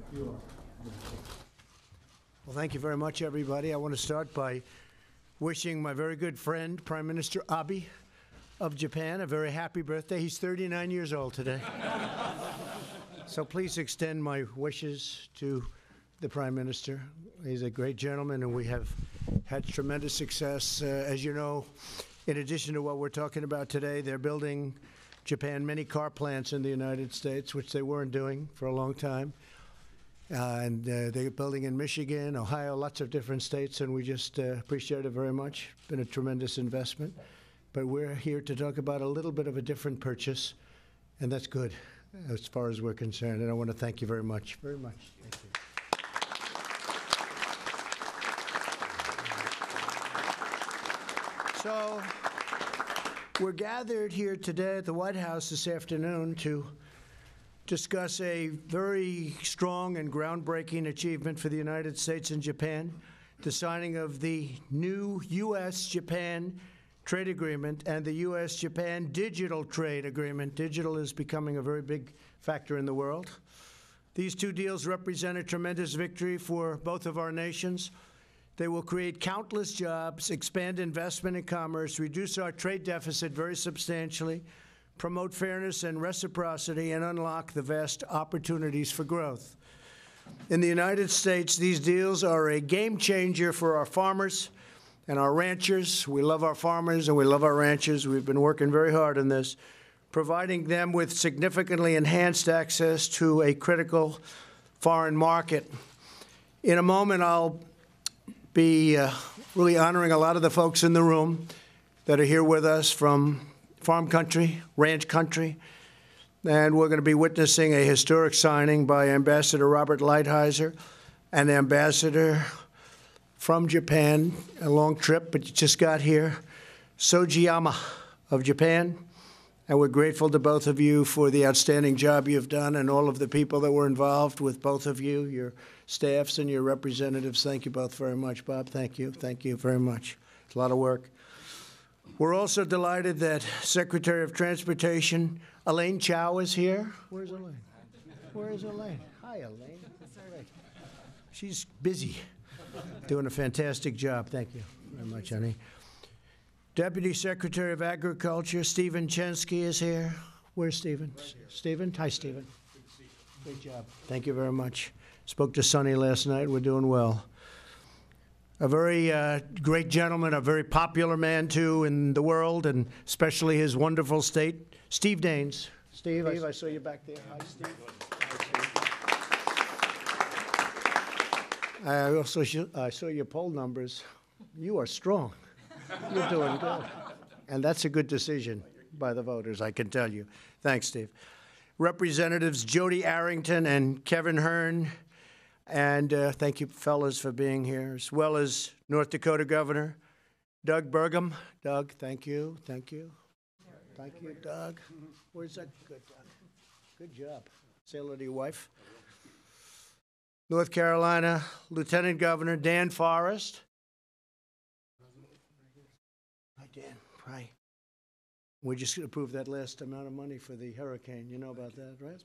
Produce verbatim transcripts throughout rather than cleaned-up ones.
You are. Well, thank you very much, everybody. I want to start by wishing my very good friend, Prime Minister Abe of Japan, a very happy birthday. He's thirty-nine years old today. So please extend my wishes to the Prime Minister. He's a great gentleman, and we have had tremendous success. Uh, as you know, in addition to what we're talking about today, they're building Japan many car plants in the United States, which they weren't doing for a long time. Uh, and uh, they're building in Michigan, Ohio, lots of different states, and we just uh, appreciate it very much. It's been a tremendous investment. But we're here to talk about a little bit of a different purchase, and that's good as far as we're concerned. And I want to thank you very much, very much. Thank you. So we're gathered here today at the White House this afternoon to discuss a very strong and groundbreaking achievement for the United States and Japan, the signing of the new U S Japan Trade Agreement and the U S Japan Digital Trade Agreement. Digital is becoming a very big factor in the world. These two deals represent a tremendous victory for both of our nations. They will create countless jobs, expand investment and commerce, reduce our trade deficit very substantially, promote fairness and reciprocity, and unlock the vast opportunities for growth. In the United States, these deals are a game changer for our farmers and our ranchers. We love our farmers and we love our ranchers. We've been working very hard on this, providing them with significantly enhanced access to a critical foreign market. In a moment, I'll be uh, really honoring a lot of the folks in the room that are here with us from farm country, ranch country, and we're going to be witnessing a historic signing by Ambassador Robert Lighthizer, an ambassador from Japan, a long trip, but you just got here, Sojiyama of Japan, and we're grateful to both of you for the outstanding job you've done and all of the people that were involved with both of you, your staffs and your representatives. Thank you both very much. Bob, thank you. Thank you very much. It's a lot of work. We're also delighted that Secretary of Transportation Elaine Chao is here. Where's Elaine? Where is Elaine? Hi, Elaine. She's busy, doing a fantastic job. Thank you very much, honey. Deputy Secretary of Agriculture Stephen Chensky is here. Where's Stephen? Right Stephen? Hi, Stephen. Good to see you. Great job. Thank you very much. Spoke to Sonny last night. We're doing well. A very uh, great gentleman, a very popular man, too, in the world, and especially his wonderful state, Steve Daines. Steve, Steve I, I saw you back there. Hi, Steve. Hi, Steve. I also sh I saw your poll numbers. You are strong. You're doing good. And that's a good decision by the voters, I can tell you. Thanks, Steve. Representatives Jody Arrington and Kevin Hearn, and uh, thank you, fellas, for being here, as well as North Dakota Governor Doug Burgum. Doug, thank you, thank you. Thank you, Doug. Where's that? Good, Doug. Good job. Say hello to your wife. North Carolina Lieutenant Governor Dan Forest. Hi, Dan. Hi. We just approved that last amount of money for the hurricane. You know about that, right?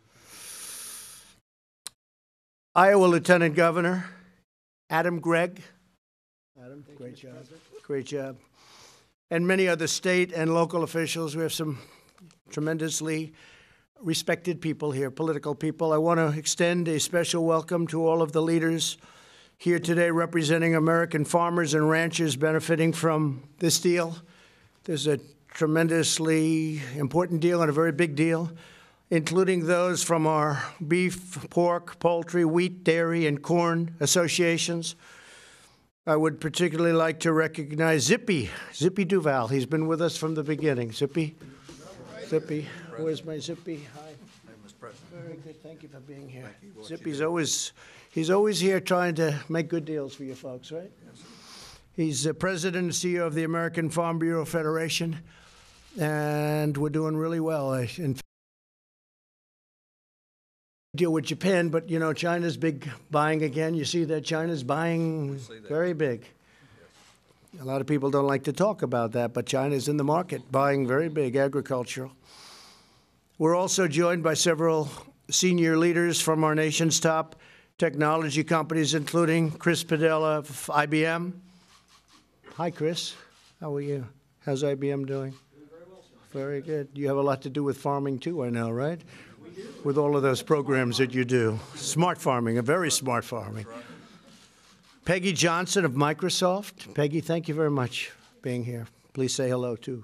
Iowa Lieutenant Governor Adam Gregg. Adam, great job. Great job. And many other state and local officials. We have some tremendously respected people here, political people. I want to extend a special welcome to all of the leaders here today representing American farmers and ranchers benefiting from this deal. There's a tremendously important deal and a very big deal, including those from our beef, pork, poultry, wheat, dairy, and corn associations. I would particularly like to recognize Zippy, Zippy Duval. He's been with us from the beginning. Zippy, Zippy, where's my Zippy? Hi. Hi, Mister President. Very good. Thank you for being here. Zippy's always, he's always here trying to make good deals for you folks, right? Yes. He's the president and C E O of the American Farm Bureau Federation, and we're doing really well. In deal with Japan, but you know, China's big buying again. You see that China's buying very big. Yes. A lot of people don't like to talk about that, but China's in the market buying very big agricultural. We're also joined by several senior leaders from our nation's top technology companies, including Chris Padella of I B M. Hi, Chris. How are you? How's I B M doing? Doing very well, sir. Very good. You have a lot to do with farming, too, I know, right? We do. With all of those programs that you do. Smart farming, a very smart farming. Right. Peggy Johnson of Microsoft. Peggy, thank you very much for being here. Please say hello, too.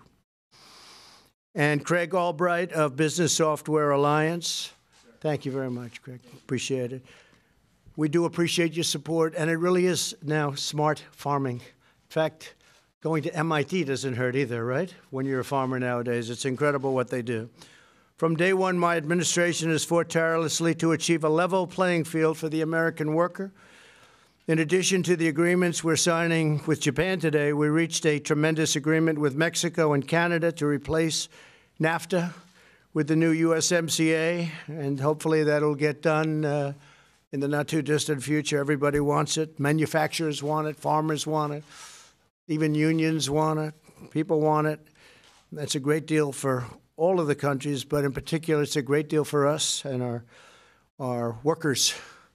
And Craig Albright of Business Software Alliance. Thank you very much, Craig. Appreciate it. We do appreciate your support, and it really is now smart farming. In fact, going to M I T doesn't hurt either, right? When you're a farmer nowadays, it's incredible what they do. From day one, my administration has fought tirelessly to achieve a level playing field for the American worker. In addition to the agreements we're signing with Japan today, we reached a tremendous agreement with Mexico and Canada to replace NAFTA with the new U S M C A, and hopefully that'll get done uh, in the not-too-distant future. Everybody wants it. Manufacturers want it. Farmers want it. Even unions want it. People want it. That's a great deal for all of the countries, but in particular, it's a great deal for us and our, our workers.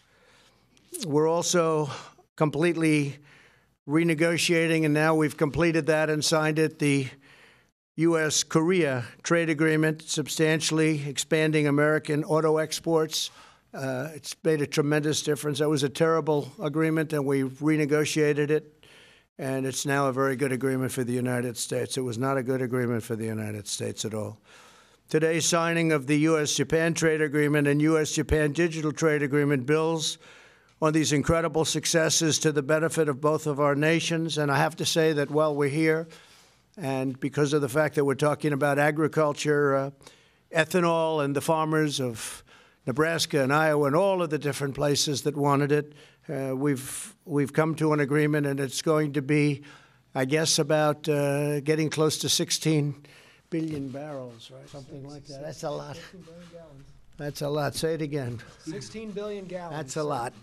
We're also completely renegotiating, and now we've completed that and signed it, the U S Korea trade agreement, substantially expanding American auto exports. Uh, it's made a tremendous difference. That was a terrible agreement, and we renegotiated it, and it's now a very good agreement for the United States. It was not a good agreement for the United States at all. Today's signing of the U S Japan trade agreement and U S Japan digital trade agreement builds on these incredible successes to the benefit of both of our nations. And I have to say that while we're here, and because of the fact that we're talking about agriculture, uh, ethanol, and the farmers of Nebraska and Iowa and all of the different places that wanted it, uh, we've we've come to an agreement, and it's going to be, I guess, about uh, getting close to sixteen billion barrels, right? Something like that. That's a lot. sixteen billion gallons. That's a lot. Say it again. sixteen billion gallons. That's a lot.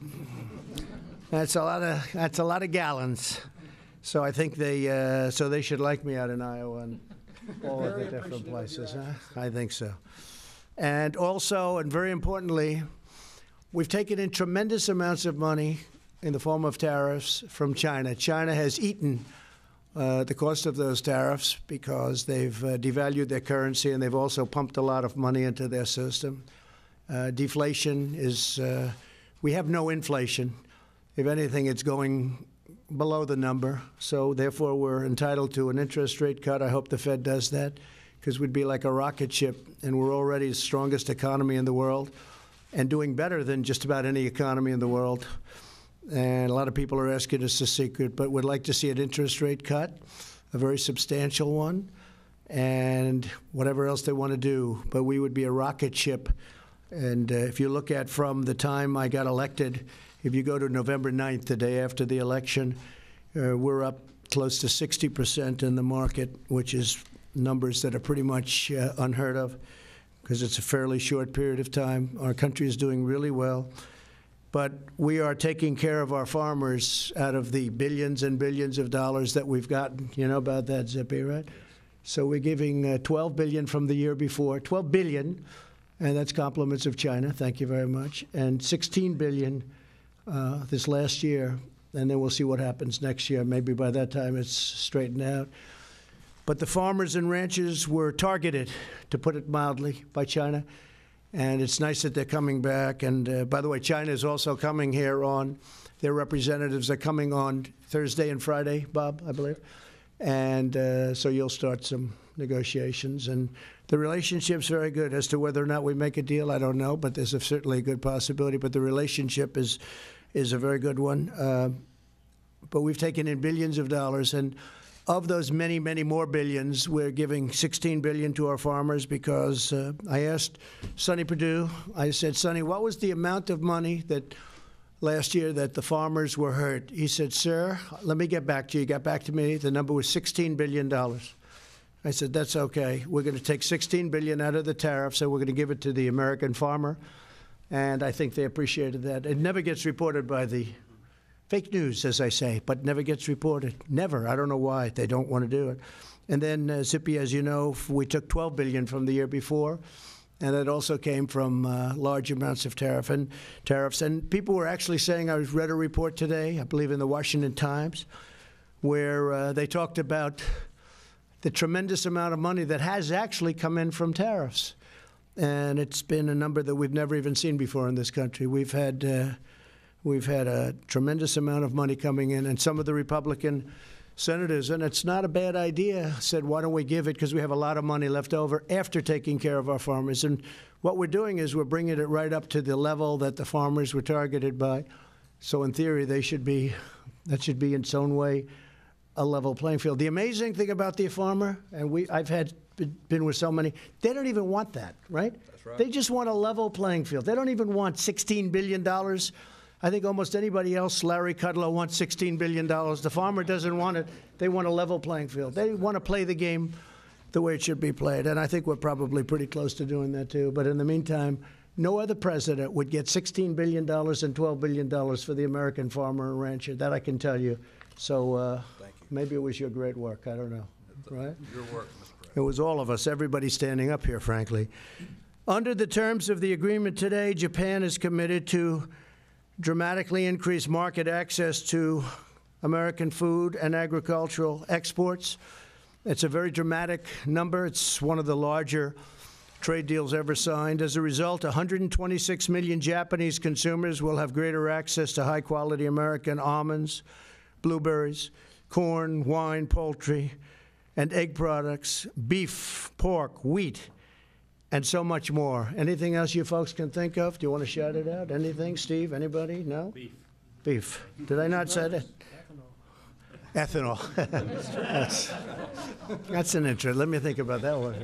That's a lot of that's a lot of gallons. So I think they uh, so they should like me out in Iowa and all of the different places. Huh? I think so. And also, and very importantly, we've taken in tremendous amounts of money in the form of tariffs from China. China has eaten uh, the cost of those tariffs because they've uh, devalued their currency, and they've also pumped a lot of money into their system. Uh, deflation is, uh, we have no inflation. If anything, it's going below the number. So therefore, we're entitled to an interest rate cut. I hope the Fed does that, because we'd be like a rocket ship, and we're already the strongest economy in the world and doing better than just about any economy in the world. And a lot of people are asking us a secret, but would like to see an interest rate cut, a very substantial one, and whatever else they want to do. But we would be a rocket ship. And uh, if you look at from the time I got elected, if you go to November ninth, the day after the election, uh, we're up close to sixty percent in the market, which is numbers that are pretty much uh, unheard of, because it's a fairly short period of time. Our country is doing really well. But we are taking care of our farmers out of the billions and billions of dollars that we've gotten. You know about that, Zippy, right? So we're giving uh, twelve billion dollars from the year before, twelve billion dollars, and that's compliments of China. Thank you very much. And sixteen billion dollars uh, this last year, and then we'll see what happens next year. Maybe by that time it's straightened out. But the farmers and ranchers were targeted, to put it mildly, by China. And it's nice that they're coming back. And uh, by the way, China is also coming here on, their representatives are coming on Thursday and Friday, Bob, I believe. And uh, so you'll start some negotiations. And the relationship's very good. As to whether or not we make a deal, I don't know, but there's a, certainly a good possibility. But the relationship is, is a very good one. Uh, but we've taken in billions of dollars. And of those many, many more billions, we're giving sixteen billion dollars to our farmers, because uh, I asked Sonny Perdue, I said, Sonny, what was the amount of money that last year that the farmers were hurt? He said, sir, let me get back to you. He got back to me. The number was sixteen billion dollars. I said, that's okay. We're going to take sixteen billion dollars out of the tariffs, and we're going to give it to the American farmer. And I think they appreciated that. It never gets reported by the fake news, as I say, but never gets reported. Never. I don't know why. They don't want to do it. And then, uh, Zippy, as you know, we took twelve billion dollars from the year before, And it also came from uh, large amounts of tariff and tariffs. And people were actually saying, I read a report today, I believe in the Washington Times, where uh, they talked about the tremendous amount of money that has actually come in from tariffs. And it's been a number that we've never even seen before in this country. We've had, uh, we've had a tremendous amount of money coming in, and some of the Republican senators, and it's not a bad idea, said, why don't we give it, because we have a lot of money left over after taking care of our farmers. And what we're doing is we're bringing it right up to the level that the farmers were targeted by. So in theory, they should be, that should be in its own way a level playing field. The amazing thing about the farmer, and we, I've had been with so many, they don't even want that, right? That's right. They just want a level playing field. They don't even want sixteen billion dollars. I think almost anybody else, Larry Kudlow, wants sixteen billion dollars. The farmer doesn't want it. They want a level playing field. They want to play the game the way it should be played. And I think we're probably pretty close to doing that, too. But in the meantime, no other president would get sixteen billion dollars and twelve billion dollars for the American farmer and rancher. That I can tell you. So uh, Thank you. maybe it was your great work. I don't know. Right? Your work, Mister President. It was all of us, everybody standing up here, frankly. Under the terms of the agreement today, Japan is committed to dramatically increase market access to American food and agricultural exports. It's a very dramatic number. It's one of the larger trade deals ever signed. As a result, one hundred twenty-six million Japanese consumers will have greater access to high-quality American almonds, blueberries, corn, wine, poultry, and egg products, beef, pork, wheat, and so much more. Anything else you folks can think of? Do you want to shout it out? Anything, Steve? Anybody? No? Beef. Beef. Did I not say that? Ethanol. that's, that's an interest. Let me think about that one.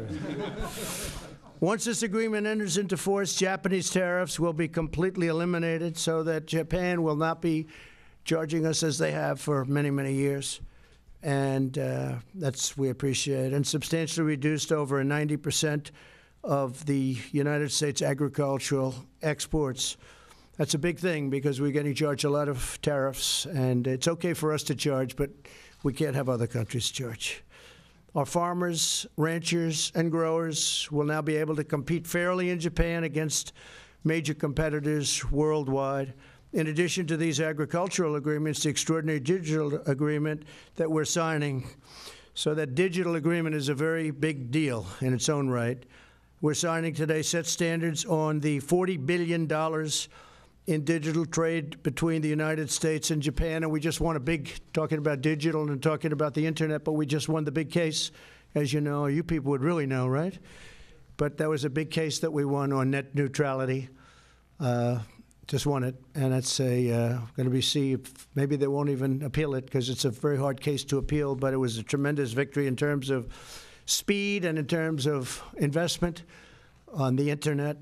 Once this agreement enters into force, Japanese tariffs will be completely eliminated so that Japan will not be charging us as they have for many, many years. And uh, that's, we appreciate, and substantially reduced over ninety percent of the United States agricultural exports. That's a big thing because we're getting charged a lot of tariffs, and it's okay for us to charge, but we can't have other countries charge. Our farmers, ranchers, and growers will now be able to compete fairly in Japan against major competitors worldwide. In addition to these agricultural agreements, the extraordinary digital agreement that we're signing, so that digital agreement is a very big deal in its own right. We're signing today sets standards on the forty billion dollars in digital trade between the United States and Japan, and we just won a big, talking about digital and talking about the internet, but we just won the big case, as you know. You people would really know, right? But that was a big case that we won on net neutrality. Uh, just won it, and it's a uh, going to be see if maybe they won't even appeal it because it's a very hard case to appeal, but it was a tremendous victory in terms of speed and in terms of investment on the internet.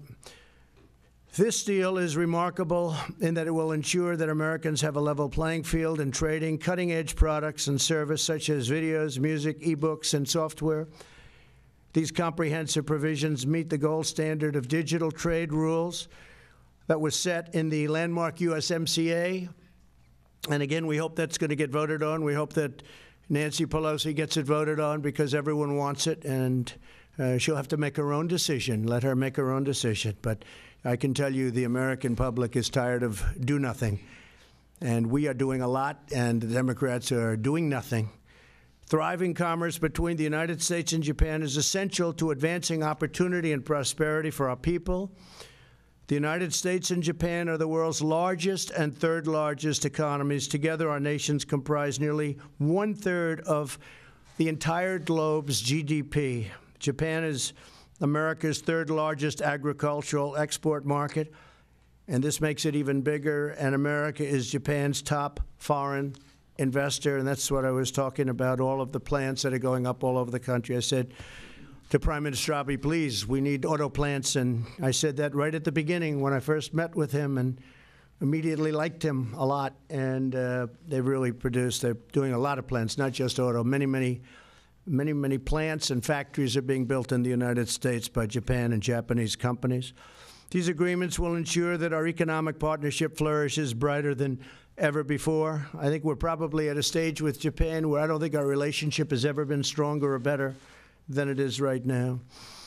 This deal is remarkable in that it will ensure that Americans have a level playing field in trading cutting-edge products and service such as videos, music, e-books, and software. These comprehensive provisions meet the gold standard of digital trade rules that was set in the landmark U S M C A. And again, we hope that's going to get voted on. We hope that Nancy Pelosi gets it voted on because everyone wants it, and uh, she'll have to make her own decision. Let her make her own decision. But I can tell you the American public is tired of do nothing. And we are doing a lot, and the Democrats are doing nothing. Thriving commerce between the United States and Japan is essential to advancing opportunity and prosperity for our people. The United States and Japan are the world's largest and third largest economies. Together, our nations comprise nearly one-third of the entire globe's G D P. Japan is America's third largest agricultural export market, and this makes it even bigger, and America is Japan's top foreign investor, and that's what I was talking about, all of the plants that are going up all over the country. I said to Prime Minister Abe, please, we need auto plants, and I said that right at the beginning when I first met with him and immediately liked him a lot, and uh, they really produced, they're doing a lot of plants, not just auto, many, many Many, many plants and factories are being built in the United States by Japan and Japanese companies. These agreements will ensure that our economic partnership flourishes brighter than ever before. I think we're probably at a stage with Japan where I don't think our relationship has ever been stronger or better than it is right now.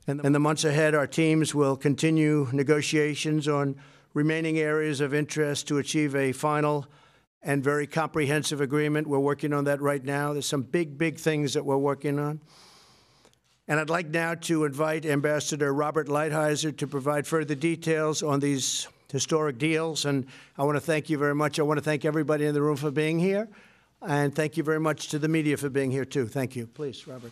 In the months ahead, our teams will continue negotiations on remaining areas of interest to achieve a final and very comprehensive agreement. We're working on that right now. There's some big, big things that we're working on. And I'd like now to invite Ambassador Robert Lighthizer to provide further details on these historic deals. And I want to thank you very much. I want to thank everybody in the room for being here. And thank you very much to the media for being here, too. Thank you. Please, Robert.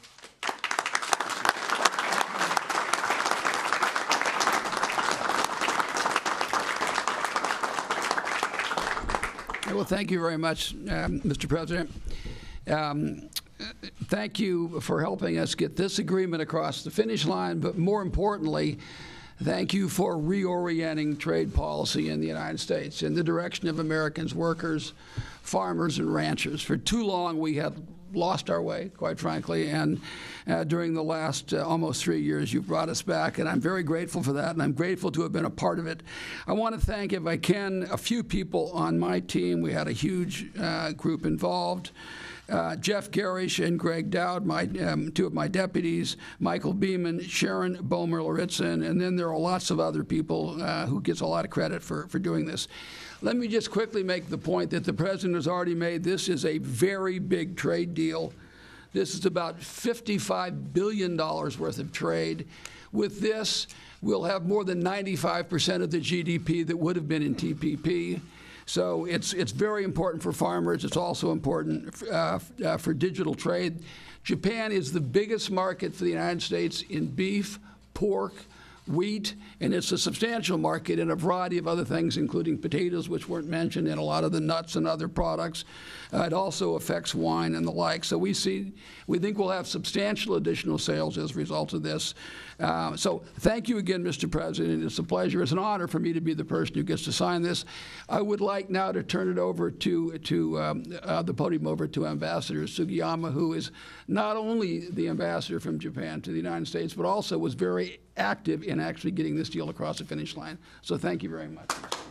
Well, thank you very much, um, Mister President. Um, thank you for helping us get this agreement across the finish line, but more importantly, thank you for reorienting trade policy in the United States in the direction of Americans, workers, farmers, and ranchers. For too long, we had lost our way, quite frankly, and uh, during the last uh, almost three years, you've brought us back, and I'm very grateful for that, and I'm grateful to have been a part of it. I want to thank, if I can, a few people on my team. We had a huge uh, group involved. Uh, Jeff Garish and Greg Dowd, my, um, two of my deputies, Michael Beeman, Sharon Bomer-Laritzin, and then there are lots of other people uh, who gets a lot of credit for, for doing this. Let me just quickly make the point that the President has already made. This is a very big trade deal. This is about fifty-five billion dollars worth of trade. With this, we'll have more than ninety-five percent of the G D P that would have been in T P P. So it's, it's very important for farmers. It's also important uh, uh, for digital trade. Japan is the biggest market for the United States in beef, pork, wheat, and it's a substantial market in a variety of other things, including potatoes, which weren't mentioned, and a lot of the nuts and other products. Uh, it also affects wine and the like. So we see, we think we'll have substantial additional sales as a result of this. Uh, so thank you again, Mister President. It's a pleasure. It's an honor for me to be the person who gets to sign this. I would like now to turn it over to, to um, uh, the podium over to Ambassador Sugiyama, who is not only the ambassador from Japan to the United States, but also was very active in actually getting this deal across the finish line. So thank you very much.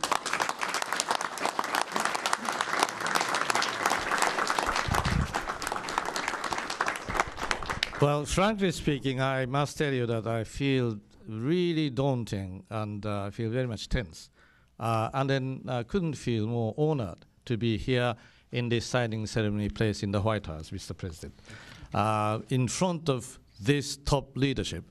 Well, frankly speaking, I must tell you that I feel really daunting and uh, I feel very much tense. Uh, and then I uh, couldn't feel more honored to be here in this signing ceremony place in the White House, Mister President. Uh, in front of this top leadership,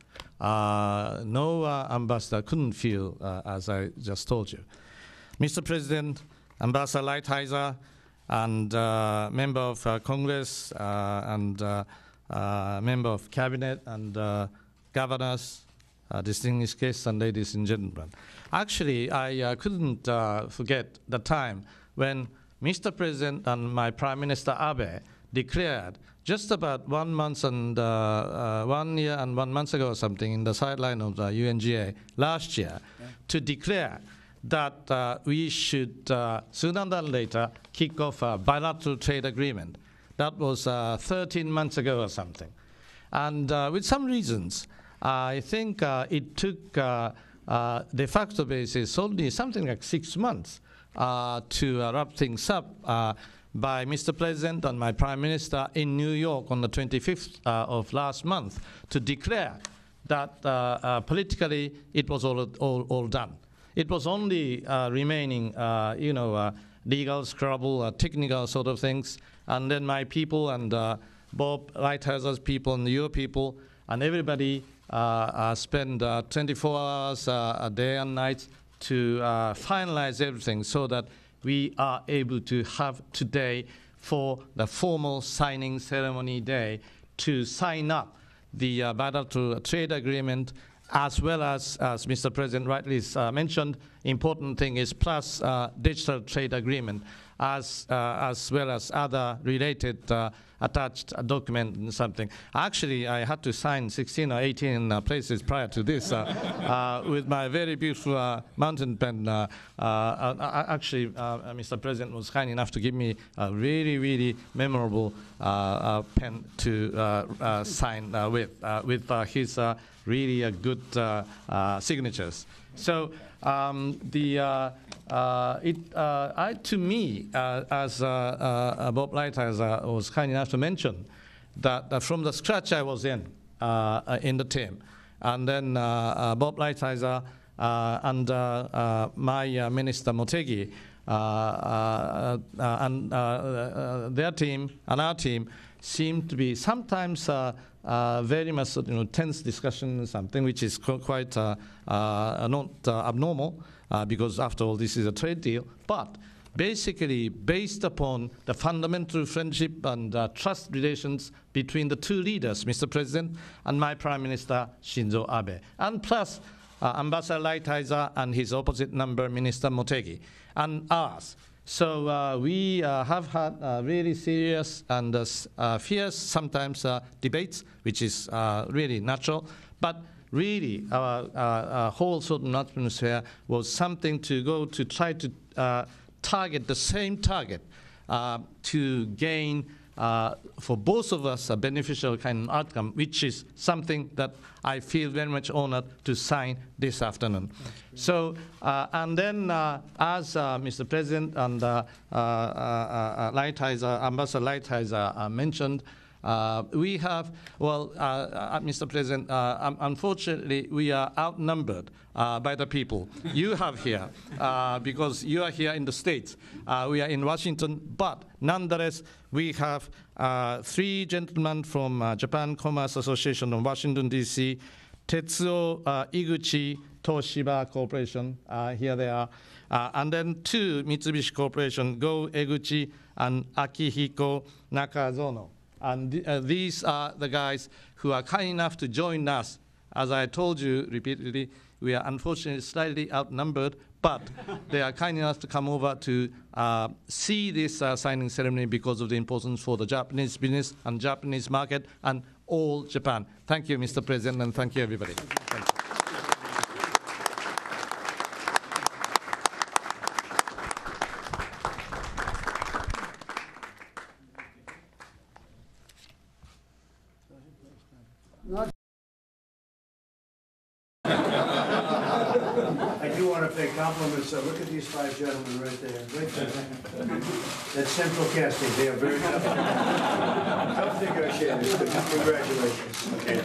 uh, no uh, ambassador couldn't feel uh, as I just told you. Mister President, Ambassador Lighthizer, and uh, member of uh, Congress, uh, and uh, uh, member of cabinet, and uh, governors, uh, distinguished guests, and ladies and gentlemen. Actually, I uh, couldn't uh, forget the time when Mister President and my Prime Minister Abe declared just about one month and uh, uh, one year and one month ago or something in the sideline of the U N J A last year, yeah, to declare that uh, we should uh, sooner than later kick off a bilateral trade agreement. That was uh, thirteen months ago or something. And uh, with some reasons, uh, I think uh, it took uh, uh, de facto basis only something like six months uh, to uh, wrap things up uh, by Mister President and my Prime Minister in New York on the twenty-fifth uh, of last month to declare that uh, uh, politically it was all, all, all done. It was only uh, remaining, uh, you know, uh, legal scrabble, uh, technical sort of things, and then my people and uh, Bob Lighthizer's people and your people and everybody uh, uh, spend uh, twenty-four hours uh, a day and night to uh, finalize everything so that we are able to have today for the formal signing ceremony day to sign up the uh, bilateral trade agreement, as well as, as Mister President rightly uh, mentioned, important thing is plus uh, digital trade agreement, as, uh, as well as other related uh, attached uh, document and something. Actually, I had to sign sixteen or eighteen uh, places prior to this uh, uh, with my very beautiful uh, mountain pen. Uh, uh, uh, actually, uh, Mister President was kind enough to give me a really, really memorable uh, uh, pen to uh, uh, sign uh, with, uh, with uh, his uh, really uh, good uh, uh, signatures. So um, the uh, uh, it uh, I, to me, uh, as uh, uh, Bob Lighthizer was kind enough to mention, that uh, from the scratch I was in uh, in the team, and then uh, uh, Bob Lighthizer uh, and uh, uh, my uh, Minister Motegi, uh, uh, uh, and uh, uh, their team and our team seem to be sometimes uh, uh, very much, you know, tense discussion, something which is qu quite uh, uh, not uh, abnormal, uh, because after all this is a trade deal, but basically based upon the fundamental friendship and uh, trust relations between the two leaders, Mister President and my Prime Minister Shinzo Abe, and plus uh, Ambassador Lighthizer and his opposite number, Minister Motegi, and ours. So uh, we uh, have had uh, really serious and uh, uh, fierce, sometimes uh, debates, which is uh, really natural, but really our, uh, our whole sort of atmosphere was something to go to try to uh, target the same target uh, to gain uh, for both of us a beneficial kind of outcome, which is something that I feel very much honored to sign this afternoon. So, uh, and then uh, as uh, Mister President and uh, uh, uh, Lighthizer, Ambassador Lighthizer uh, mentioned, Uh, we have, well, uh, uh, Mister President, uh, um, unfortunately, we are outnumbered uh, by the people you have here, uh, because you are here in the States. Uh, we are in Washington, but nonetheless, we have uh, three gentlemen from uh, Japan Commerce Association of Washington, D C, Tetsuo uh, Iguchi Toshiba Corporation, uh, here they are, uh, and then two Mitsubishi Corporation, Go Eguchi and Akihiko Nakazono. And th uh, these are the guys who are kind enough to join us. As I told you repeatedly, we are unfortunately slightly outnumbered, but they are kind enough to come over to uh, see this uh, signing ceremony because of the importance for the Japanese business and Japanese market and all Japan. Thank you, Mister President, and thank you, everybody. Thank you. I do want to pay compliments. So look at these five gentlemen right there. Great job. That's central casting. They are very tough. Tough negotiators. Congratulations. Okay.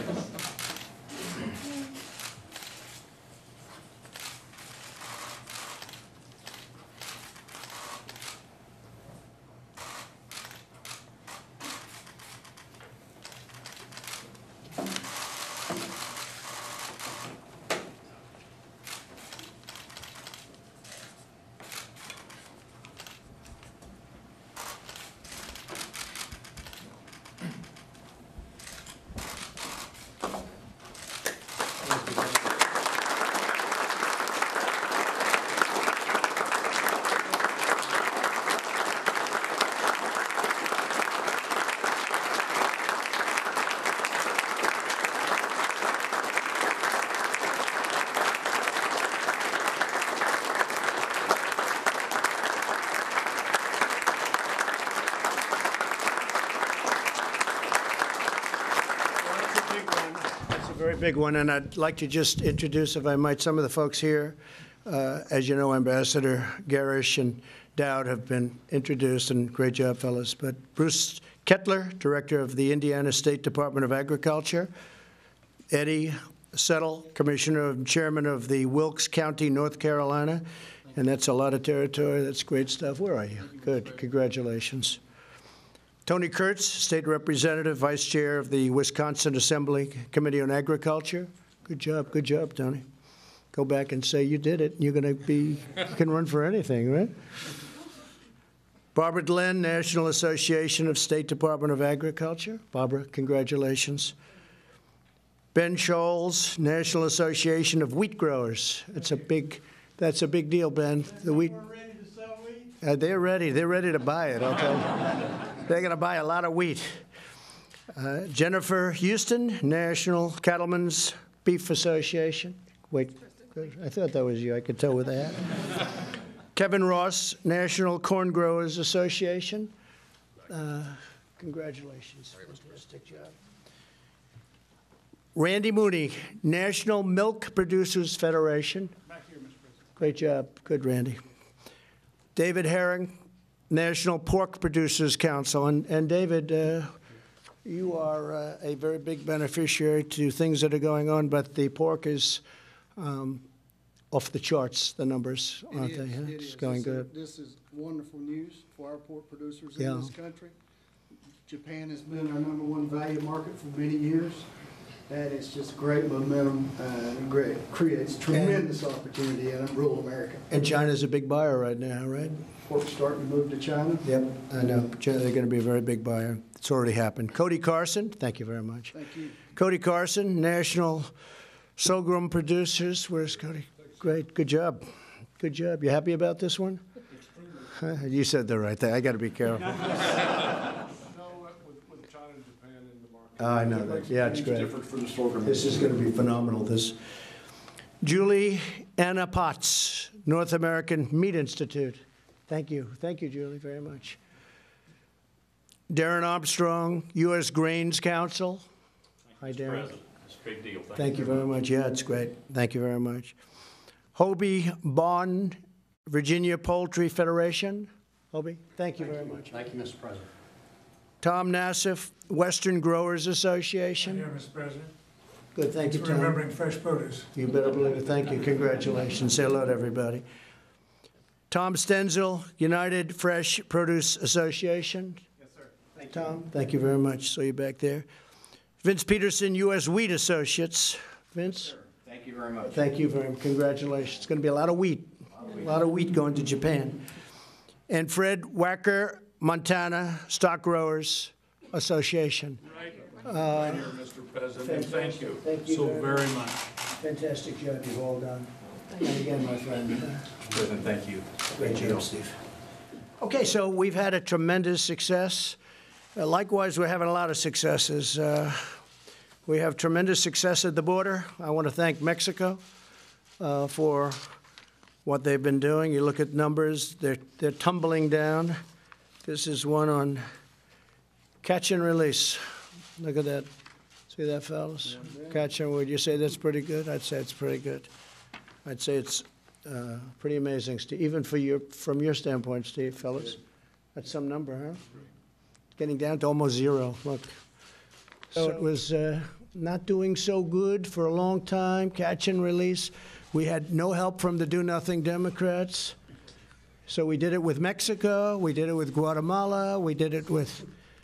Very big one, and I'd like to just introduce, if I might, some of the folks here. Uh, as you know, Ambassador Garish and Dowd have been introduced, and great job, fellas. But Bruce Kettler, Director of the Indiana State Department of Agriculture. Eddie Settle, Commissioner and Chairman of the Wilkes County, North Carolina. And that's a lot of territory. That's great stuff. Where are you? Good. Congratulations. Tony Kurtz, State Representative, Vice Chair of the Wisconsin Assembly Committee on Agriculture. Good job, good job, Tony. Go back and say you did it. You're going to be, you can run for anything, right? Barbara Glenn, National Association of State Department of Agriculture. Barbara, congratulations. Ben Scholes, National Association of Wheat Growers. It's a big, that's a big deal, Ben. The wheat. We're ready to sell wheat? Uh, they're ready. They're ready to buy it, I'll tell you. They're going to buy a lot of wheat. Uh, Jennifer Houston, National Cattlemen's Beef Association. Wait, I thought that was you. I could tell with that. Kevin Ross, National Corn Growers Association. Uh, congratulations. Fantastic job. Randy Mooney, National Milk Producers Federation. Back here, Mister President. Great job. Good, Randy. David Herring, National Pork Producers Council. And, and David, uh, You are uh, a very big beneficiary to things that are going on, but the pork is um, off the charts, the numbers, aren't It they? is, huh? it It's is. going This is- good. This is wonderful news for our pork producers Yeah. in this country. Japan has been our number one value market for many years. And it's just great momentum, uh, and great, creates tremendous opportunity in rural America. And China's a big buyer right now, right? Pork's starting to move to China. Yep, I know. China- They're going to be a very big buyer. It's already happened. Cody Carson, thank you very much. Thank you. Cody Carson, National Sorghum Producers. Where's Cody? Great, good job. Good job. You happy about this one? Huh? You said the right thing. I got to be careful. No, with, with China and Japan in the market. Oh, I know that. Yeah, it's great. Different for the sorghum. This is going to be phenomenal, this. Julie Anna Potts, North American Meat Institute. Thank you. Thank you, Julie, very much. Darren Armstrong, U S Grains Council. Hi, Darren. It's a big deal. Thank you very much. Yeah, it's great. Thank you very much. Hobie Bond, Virginia Poultry Federation. Hobie, thank you very much. Thank you, Mister President. Tom Nassif, Western Growers Association. Here, Mister President. Good, thank you, Thanks for Tom. remembering fresh produce. You better believe it. Thank you. Congratulations. Say hello to everybody. Tom Stenzel, United Fresh Produce Association. Yes, sir. Thank Tom, thank you very much. Saw you back there. Vince Peterson, U S Wheat Associates. Vince? Thank you very much. Thank you very much. Congratulations. It's going to be a lot of wheat. A lot of wheat going to Japan. And Fred Wacker, Montana Stock Growers Association. Right, right here, Mister President, and thank you Thank you so very very much. Fantastic job you've all done. And again, my friend, President, thank you. great job, Steve. Okay, so we've had a tremendous success. Uh, likewise, we're having a lot of successes. Uh, we have tremendous success at the border. I want to thank Mexico uh, for what they've been doing. You look at numbers, they're, they're tumbling down. This is one on catch and release. Look at that. See that, fellas? Catch and, would you say that's pretty good? I'd say it's pretty good. I'd say it's uh, pretty amazing, Steve, even for your, from your standpoint, Steve, fellas. That's some number, huh? Getting down to almost zero, look. So it was uh, not doing so good for a long time, catch and release. We had no help from the do-nothing Democrats. So we did it with Mexico, we did it with Guatemala, we did it with,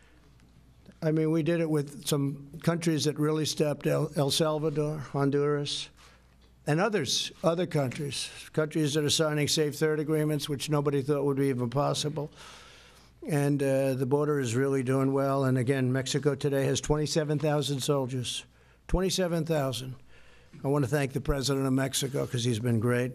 I mean, we did it with some countries that really stepped, El, El Salvador, Honduras, and others, other countries, countries that are signing safe third agreements, which nobody thought would be even possible. And uh, the border is really doing well. And again, Mexico today has twenty-seven thousand soldiers, twenty-seven thousand. I want to thank the president of Mexico because he's been great.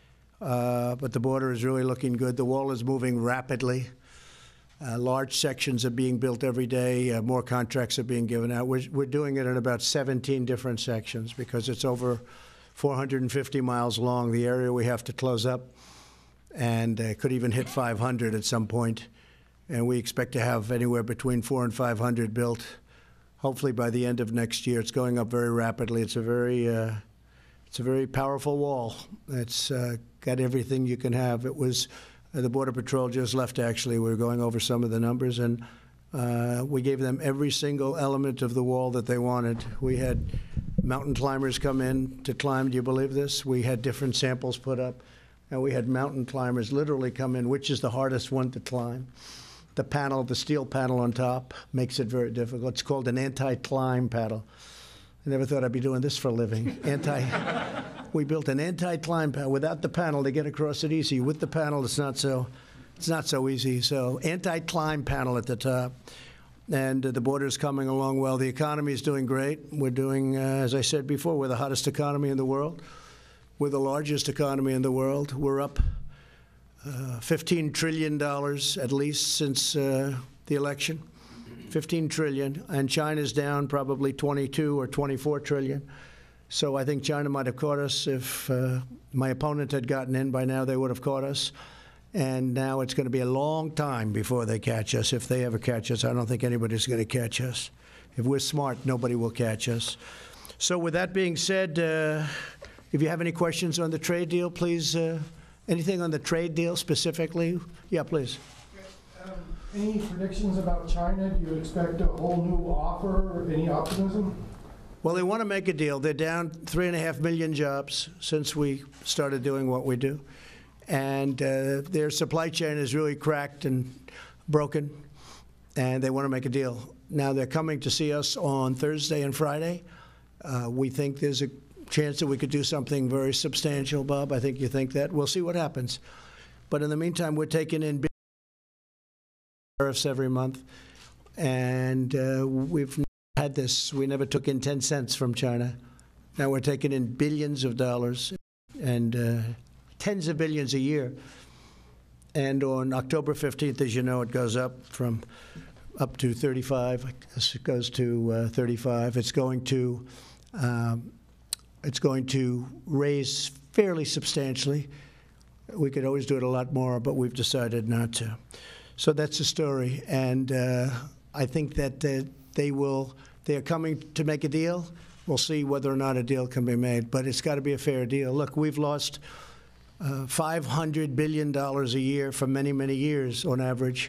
Uh, but the border is really looking good. The wall is moving rapidly. Uh, large sections are being built every day. Uh, more contracts are being given out. We're, we're doing it in about seventeen different sections because it's over four hundred fifty miles long, the area we have to close up, and uh, could even hit five hundred at some point. And we expect to have anywhere between four and five hundred built, hopefully by the end of next year. It's going up very rapidly. It's a very, uh, it's a very powerful wall. It's uh, got everything you can have. It was, uh, the Border Patrol just left, actually. We were going over some of the numbers, and uh, we gave them every single element of the wall that they wanted. We had mountain climbers come in to climb. Do you believe this? We had different samples put up, and we had mountain climbers literally come in, which is the hardest one to climb. The panel, the steel panel on top, makes it very difficult. It's called an anti-climb panel. I never thought I'd be doing this for a living. Anti. We built an anti-climb panel. Without the panel, they get across it easy. With the panel, it's not so, it's not so easy. So anti-climb panel at the top. And uh, the border's coming along well. The economy is doing great. We're doing, uh, as I said before, we're the hottest economy in the world. We're the largest economy in the world. We're up uh, fifteen trillion dollars at least since uh, the election. fifteen trillion dollars. And China's down probably twenty-two or twenty-four trillion dollars. So I think China might have caught us. If uh, my opponent had gotten in by now, they would have caught us. And now it's going to be a long time before they catch us. If they ever catch us, I don't think anybody's going to catch us. If we're smart, nobody will catch us. So with that being said, uh, if you have any questions on the trade deal, please, uh, anything on the trade deal specifically? Yeah, please. Um, Any predictions about China? Do you expect a whole new offer or any optimism? Well, they want to make a deal. They're down three and a half million jobs since we started doing what we do. And uh, their supply chain is really cracked and broken, and they want to make a deal. Now, they're coming to see us on Thursday and Friday. Uh, we think there's a chance that we could do something very substantial, Bob. I think you think that. We'll see what happens. But in the meantime, we're taking in big tariffs every month, and uh, we've had this. We never took in ten cents from China. Now we're taking in billions of dollars and uh, tens of billions a year. And on October fifteenth, as you know, it goes up from up to thirty-five. I guess it goes to uh, thirty-five. It's going to um, it's going to raise fairly substantially. We could always do it a lot more, but we've decided not to. So that's the story, and uh, I think that uh, they will. They are coming to make a deal. We'll see whether or not a deal can be made, but it's got to be a fair deal. Look, we've lost uh, five hundred billion dollars a year for many, many years on average.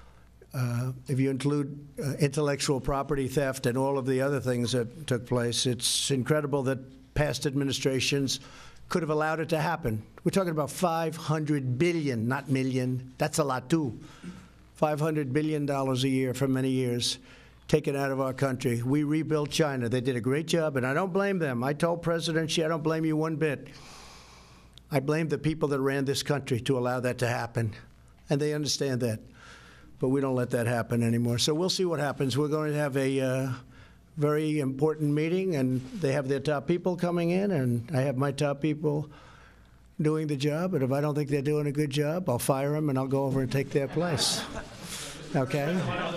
Uh, if you include uh, intellectual property theft and all of the other things that took place, it's incredible that past administrations could have allowed it to happen. We're talking about five hundred billion dollars, not million. That's a lot, too. five hundred billion dollars a year for many years taken out of our country. We rebuilt China. They did a great job, and I don't blame them. I told President Xi, I don't blame you one bit. I blame the people that ran this country to allow that to happen, and they understand that. But we don't let that happen anymore. So we'll see what happens. We're going to have a uh, very important meeting, and they have their top people coming in, and I have my top people doing the job. And if I don't think they're doing a good job, I'll fire them, and I'll go over and take their place. Okay?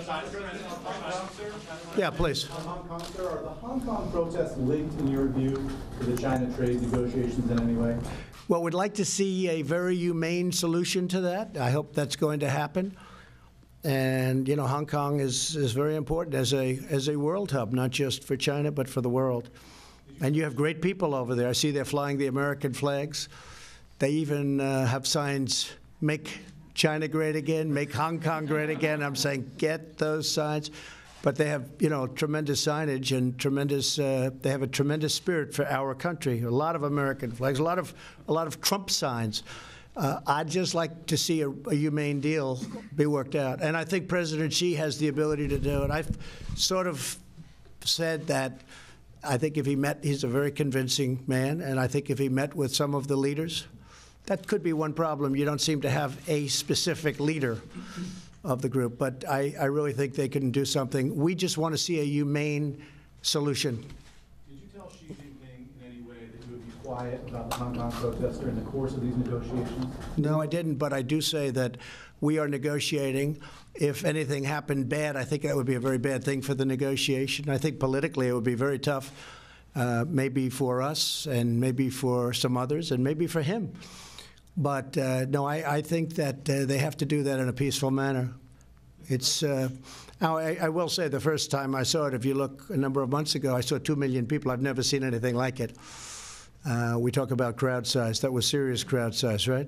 Yeah, please. Hong Kong, sir, are the Hong Kong protests linked, in your view, to the China trade negotiations in any way? Well, we'd like to see a very humane solution to that. I hope that's going to happen. And, you know, Hong Kong is, is very important as a, as a world hub, not just for China, but for the world. And you have great people over there. I see they're flying the American flags. They even uh, have signs, make China great again, make Hong Kong great again. I'm saying get those signs. But they have, you know, tremendous signage and tremendous, uh, they have a tremendous spirit for our country. A lot of American flags, a lot of, a lot of Trump signs. Uh, I'd just like to see a, a humane deal be worked out. And I think President Xi has the ability to do it. I've sort of said that I think if he met, he's a very convincing man, and I think if he met with some of the leaders, that could be one problem. You don't seem to have a specific leader of the group, but I, I really think they can do something. We just want to see a humane solution. Did you tell Xi Jinping in any way that you would be quiet about the Hong Kong protests during the course of these negotiations? No, I didn't, but I do say that we are negotiating. If anything happened bad, I think that would be a very bad thing for the negotiation. I think politically it would be very tough, uh, maybe for us and maybe for some others and maybe for him. But, uh, no, I, I think that uh, they have to do that in a peaceful manner. It's, uh, now, I, I will say the first time I saw it, if you look a number of months ago, I saw two million people. I've never seen anything like it. Uh, we talk about crowd size. That was serious crowd size, right?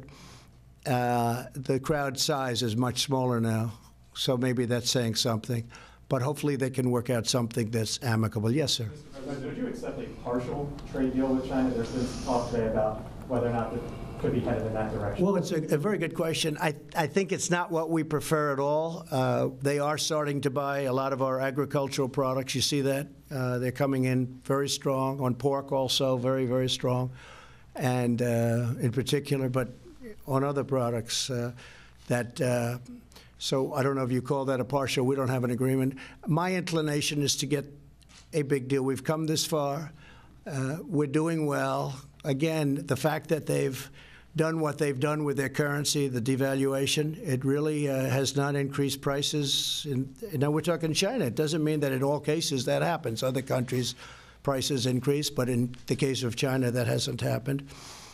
Uh, the crowd size is much smaller now, so maybe that's saying something. But hopefully they can work out something that's amicable. Yes, sir. Mister President, would you accept a partial trade deal with China? There's been talk today about whether or not the could be headed in that direction? Well, it's a, a very good question. I, I think it's not what we prefer at all. Uh, they are starting to buy a lot of our agricultural products. You see that? Uh, they're coming in very strong, on pork also, very, very strong, and uh, in particular, but on other products uh, that, uh, so I don't know if you call that a partial. We don't have an agreement. My inclination is to get a big deal. We've come this far. Uh, we're doing well. Again, the fact that they've done what they've done with their currency, the devaluation, it really uh, has not increased prices. In, now we're talking China. It doesn't mean that in all cases that happens. Other countries' prices increase, but in the case of China, that hasn't happened.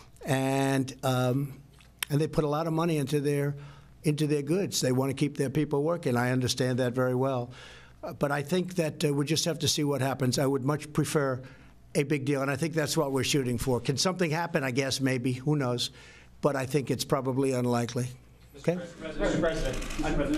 And um, and they put a lot of money into their into their goods. They want to keep their people working. I understand that very well. Uh, but I think that uh, we just have to see what happens. I would much prefer a big deal, and I think that's what we're shooting for. Can something happen? I guess maybe. Who knows? But I think it's probably unlikely. Okay? Mister President, Mister President,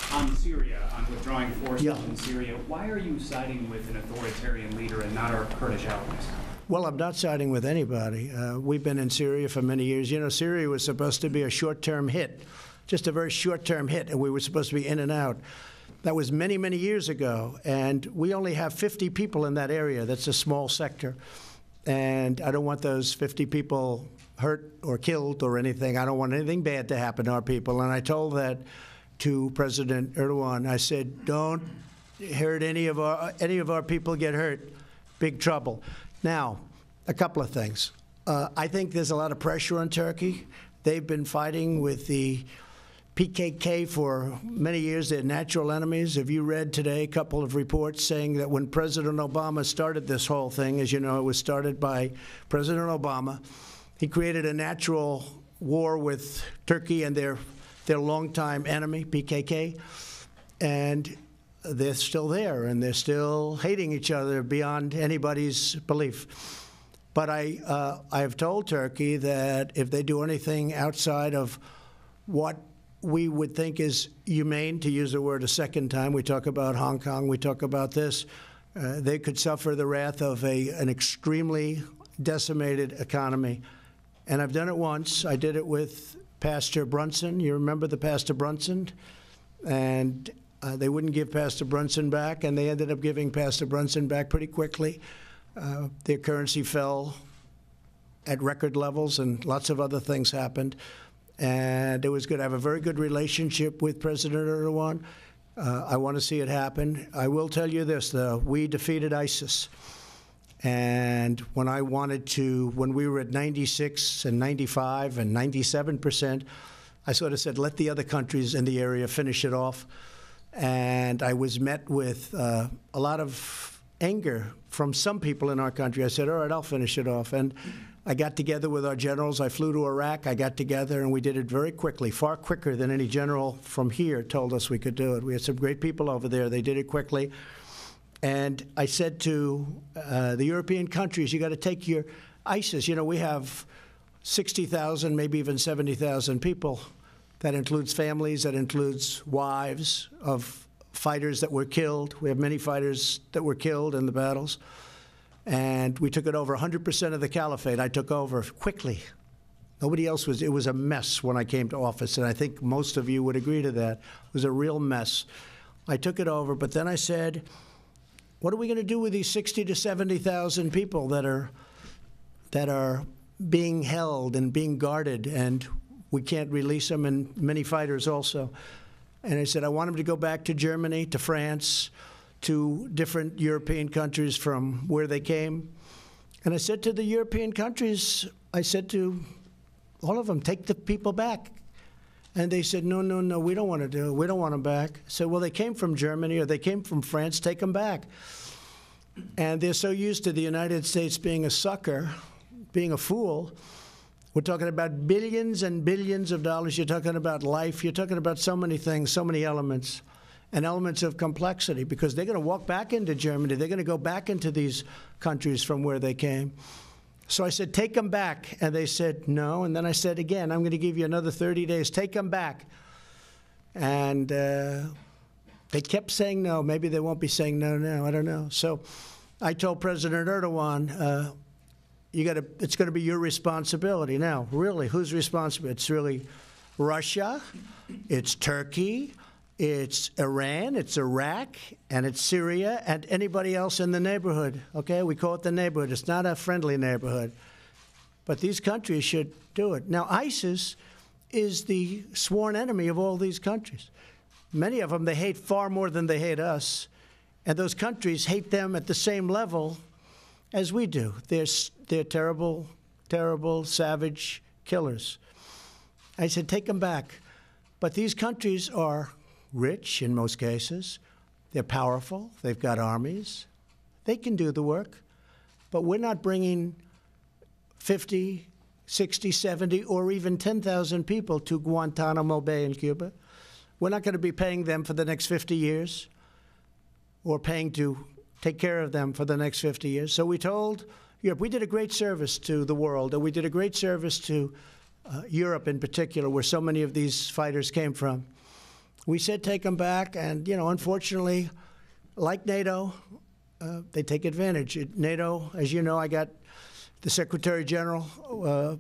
On Syria, on withdrawing forces Yeah. in Syria, why are you siding with an authoritarian leader and not our Kurdish allies? Well, I'm not siding with anybody. Uh, we've been in Syria for many years. You know, Syria was supposed to be a short-term hit, just a very short-term hit, and we were supposed to be in and out. That was many, many years ago, and we only have fifty people in that area. That's a small sector, and I don't want those fifty people hurt or killed or anything. I don't want anything bad to happen to our people, and I told that to President Erdogan. I said, don't hurt any of our, any of our people get hurt. Big trouble. Now, a couple of things. Uh, I think there's a lot of pressure on Turkey. They've been fighting with the P K K for many years. They're natural enemies. Have you read today a couple of reports saying that when President Obama started this whole thing, as you know, it was started by President Obama, he created a natural war with Turkey and their, their longtime enemy, P K K, and they're still there, and they're still hating each other beyond anybody's belief. But I, uh, I have told Turkey that if they do anything outside of what we would think is humane, to use the word a second time, we talk about Hong Kong, we talk about this, uh, they could suffer the wrath of a, an extremely decimated economy. And I've done it once. I did it with Pastor Brunson. You remember the Pastor Brunson? And uh, they wouldn't give Pastor Brunson back, and they ended up giving Pastor Brunson back pretty quickly. Uh, their currency fell at record levels, and lots of other things happened. And it was good. I have a very good relationship with President Erdogan. Uh, I want to see it happen. I will tell you this, though. We defeated ISIS. And when I wanted to, when we were at ninety-six and ninety-five and ninety-seven percent, I sort of said, let the other countries in the area finish it off. And I was met with uh, a lot of anger from some people in our country. I said, all right, I'll finish it off. And I got together with our generals. I flew to Iraq. I got together, and we did it very quickly, far quicker than any general from here told us we could do it. We had some great people over there. They did it quickly. And I said to uh, the European countries, you got to take your ISIS. You know, we have sixty thousand, maybe even seventy thousand people. That includes families. That includes wives of fighters that were killed. We have many fighters that were killed in the battles. And we took it over. one hundred percent of the caliphate I took over quickly. Nobody else was. It was a mess when I came to office, and I think most of you would agree to that. It was a real mess. I took it over, but then I said, what are we going to do with these sixty to seventy thousand people that are that are being held and being guarded, and we can't release them, and many fighters also? And I said, I want them to go back to Germany, to France, to different European countries from where they came. And I said to the European countries, I said to all of them, take the people back. And they said, no, no, no, we don't want to do it. We don't want them back. I said, well, they came from Germany or they came from France. Take them back. And they're so used to the United States being a sucker, being a fool. We're talking about billions and billions of dollars. You're talking about life. You're talking about so many things, so many elements, and elements of complexity, because they're going to walk back into Germany. They're going to go back into these countries from where they came. So I said, take them back. And they said, no. And then I said again, I'm going to give you another thirty days. Take them back. And uh, they kept saying no. Maybe they won't be saying no now. I don't know. So I told President Erdogan, uh, you got to, it's going to be your responsibility. Now, really, who's responsible? It's really Russia, it's Turkey, it's Iran, it's Iraq, and it's Syria, and anybody else in the neighborhood. Okay, we call it the neighborhood. It's not a friendly neighborhood. But these countries should do it. Now, ISIS is the sworn enemy of all these countries. Many of them they hate far more than they hate us. And those countries hate them at the same level as we do. They're, they're terrible, terrible, savage killers. I said, take them back. But these countries are rich in most cases. They're powerful. They've got armies. They can do the work. But we're not bringing fifty, sixty, seventy, or even ten thousand people to Guantanamo Bay in Cuba. We're not going to be paying them for the next fifty years, or paying to take care of them for the next fifty years. So we told Europe, we did a great service to the world, and we did a great service to uh, Europe in particular, where so many of these fighters came from. We said take them back, and, you know, unfortunately, like NATO, uh, they take advantage. At NATO, as you know, I got the Secretary General, uh,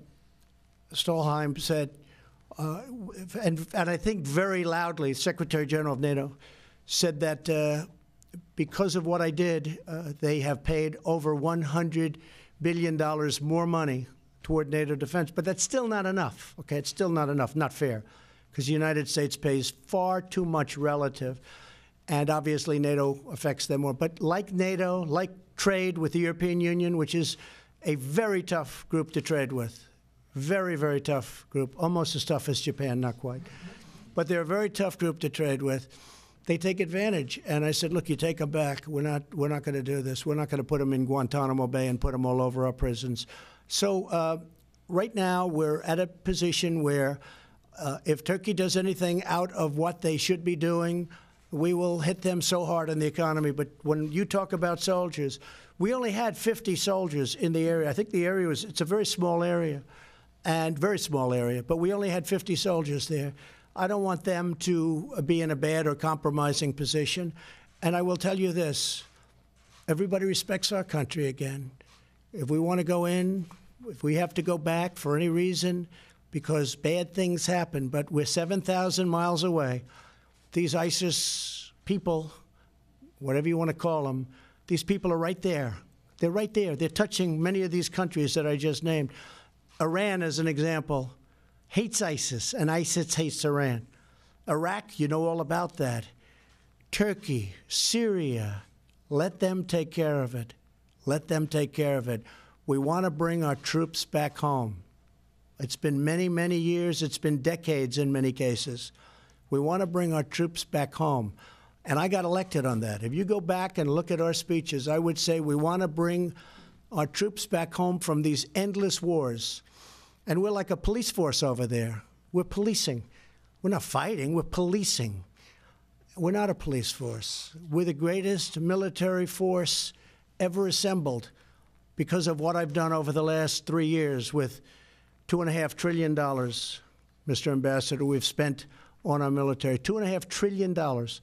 Stolheim, said, uh, and, and I think very loudly, Secretary General of NATO said that uh, because of what I did, uh, they have paid over one hundred billion dollars more money toward NATO defense. But that's still not enough, okay? It's still not enough, not fair, because the United States pays far too much relative, and obviously NATO affects them more. But like NATO, like trade with the European Union, which is a very tough group to trade with, very, very tough group, almost as tough as Japan, not quite. But they're a very tough group to trade with. They take advantage. And I said, look, you take them back. We're not, we're not going to do this. We're not going to put them in Guantanamo Bay and put them all over our prisons. So uh, right now we're at a position where uh, if Turkey does anything out of what they should be doing, we will hit them so hard in the economy. But when you talk about soldiers, we only had fifty soldiers in the area. I think the area was, it's a very small area, and very small area, but we only had fifty soldiers there. I don't want them to be in a bad or compromising position. And I will tell you this, everybody respects our country again. If we want to go in, if we have to go back for any reason, because bad things happen, but we're seven thousand miles away. These ISIS people, whatever you want to call them, these people are right there. They're right there. They're touching many of these countries that I just named. Iran, as an example, hates ISIS, and ISIS hates Iran. Iraq, you know all about that. Turkey, Syria, let them take care of it. Let them take care of it. We want to bring our troops back home. It's been many, many years. It's been decades in many cases. We want to bring our troops back home. And I got elected on that. If you go back and look at our speeches, I would say we want to bring our troops back home from these endless wars. And we're like a police force over there. We're policing. We're not fighting. We're policing. We're not a police force. We're the greatest military force ever assembled because of what I've done over the last three years with two and a half trillion dollars, Mister Ambassador, we've spent on our military. Two and a half trillion dollars.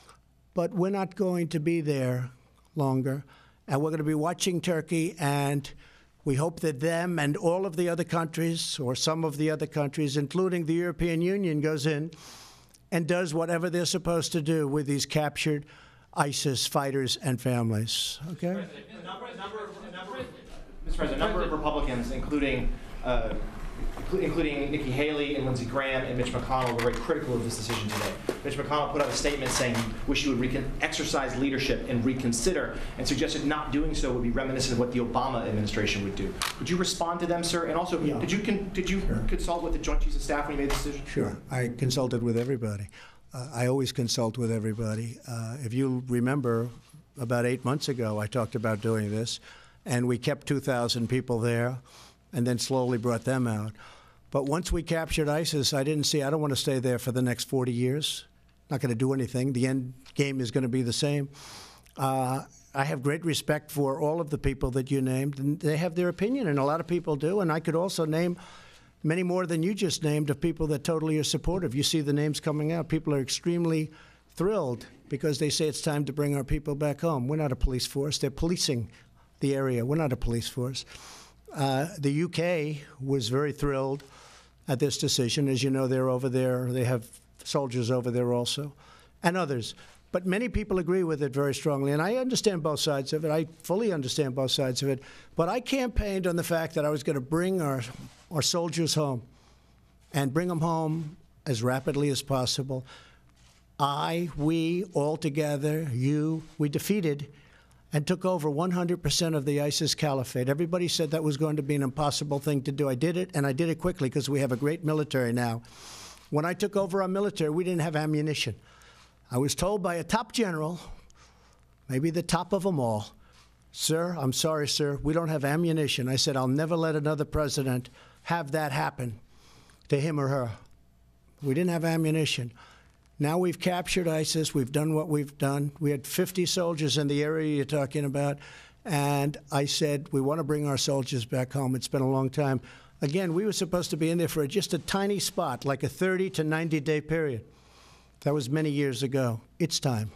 But we're not going to be there longer. And we're going to be watching Turkey, and we hope that them and all of the other countries, or some of the other countries, including the European Union, goes in and does whatever they're supposed to do with these captured ISIS fighters and families. Okay? Mister President, a number, a number, a number, Mister President, a number of Republicans, including uh, including Nikki Haley and Lindsey Graham and Mitch McConnell, were very critical of this decision today. Mitch McConnell put out a statement saying he wished he would recon exercise leadership and reconsider, and suggested not doing so would be reminiscent of what the Obama administration would do. Would you respond to them, sir? And also, Yeah. did you con did you sure. consult with the Joint Chiefs of Staff when you made the decision? Sure. I consulted with everybody. Uh, I always consult with everybody. Uh, if you remember, about eight months ago, I talked about doing this, and we kept two thousand people there, and then slowly brought them out. But once we captured ISIS, I didn't see, I don't want to stay there for the next forty years. Not going to do anything. The end game is going to be the same. Uh, I have great respect for all of the people that you named, and they have their opinion, and a lot of people do. And I could also name many more than you just named of people that totally are supportive. You see the names coming out. People are extremely thrilled because they say it's time to bring our people back home. We're not a police force. They're policing the area. We're not a police force. Uh, the U K was very thrilled at this decision. As you know, they're over there. They have soldiers over there also, and others. But many people agree with it very strongly, and I understand both sides of it. I fully understand both sides of it. But I campaigned on the fact that I was going to bring our, our soldiers home and bring them home as rapidly as possible. I, we, all together, you, we defeated and took over one hundred percent of the ISIS caliphate. Everybody said that was going to be an impossible thing to do. I did it, and I did it quickly because we have a great military now. When I took over our military, we didn't have ammunition. I was told by a top general, maybe the top of them all, sir, I'm sorry, sir, we don't have ammunition. I said, I'll never let another president have that happen to him or her. We didn't have ammunition. Now we've captured ISIS. We've done what we've done. We had fifty soldiers in the area you're talking about, and I said, we want to bring our soldiers back home. It's been a long time. Again, we were supposed to be in there for just a tiny spot, like a thirty to ninety day period. That was many years ago. It's time.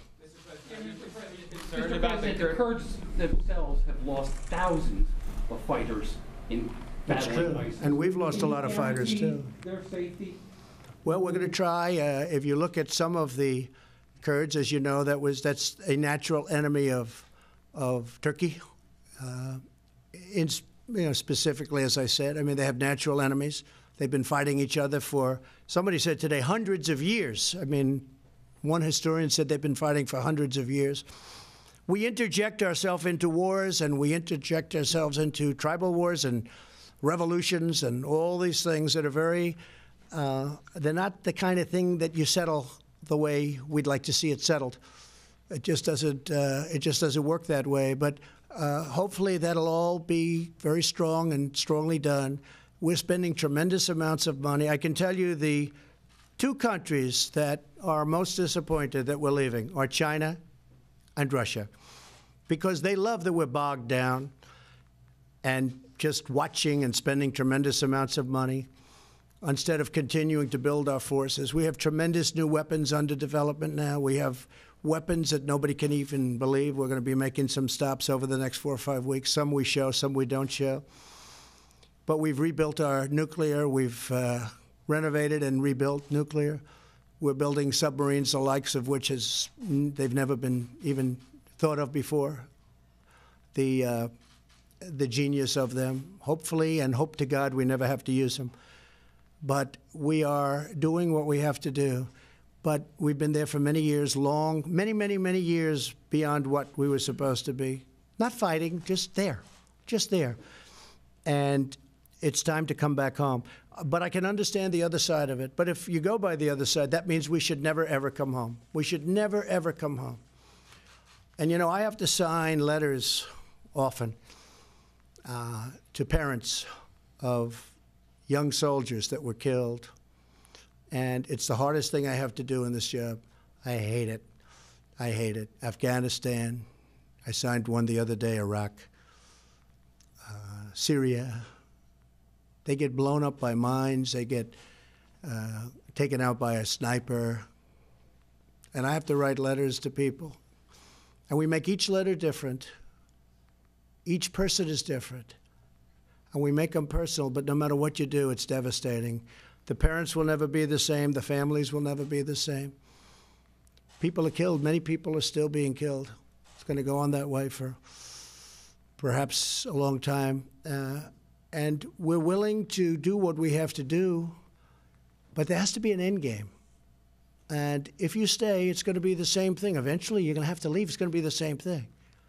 Mister President, the Kurds themselves have lost thousands of fighters in That's battling true. ISIS. And we've lost a lot of fighters, too. Their safety? Well, we're going to try. Uh, if you look at some of the Kurds, as you know, that was that's a natural enemy of of Turkey. Uh, in, you know, specifically, as I said, I mean, they have natural enemies. They've been fighting each other for, somebody said today, hundreds of years. I mean, one historian said they've been fighting for hundreds of years. We interject ourselves into wars, and we interject ourselves into tribal wars and revolutions and all these things that are very, uh, they're not the kind of thing that you settle the way we'd like to see it settled. It just doesn't, uh, it just doesn't work that way. But uh, hopefully that'll all be very strong and strongly done. We're spending tremendous amounts of money. I can tell you the two countries that are most disappointed that we're leaving are China and Russia, because they love that we're bogged down and just watching and spending tremendous amounts of money instead of continuing to build our forces. We have tremendous new weapons under development now. We have weapons that nobody can even believe. We're going to be making some stops over the next four or five weeks. Some we show, some we don't show. But we've rebuilt our nuclear. We've uh, renovated and rebuilt nuclear. We're building submarines, the likes of which has, they've never been even thought of before. The, uh, the genius of them, hopefully, and hope to God we never have to use them. But we are doing what we have to do. But we've been there for many years, long, many, many, many years beyond what we were supposed to be. Not fighting, just there, just there. And it's time to come back home. But I can understand the other side of it. But if you go by the other side, that means we should never, ever come home. We should never, ever come home. And, you know, I have to sign letters often uh, to parents of young soldiers that were killed. And it's the hardest thing I have to do in this job. I hate it. I hate it. Afghanistan. I signed one the other day, Iraq. Uh, Syria. They get blown up by mines. They get uh, taken out by a sniper. And I have to write letters to people. And we make each letter different. Each person is different. And we make them personal, but no matter what you do, it's devastating. The parents will never be the same. The families will never be the same. People are killed. Many people are still being killed. It's going to go on that way for perhaps a long time. Uh, and we're willing to do what we have to do, but there has to be an end game. And if you stay, it's going to be the same thing. Eventually, you're going to have to leave. It's going to be the same thing.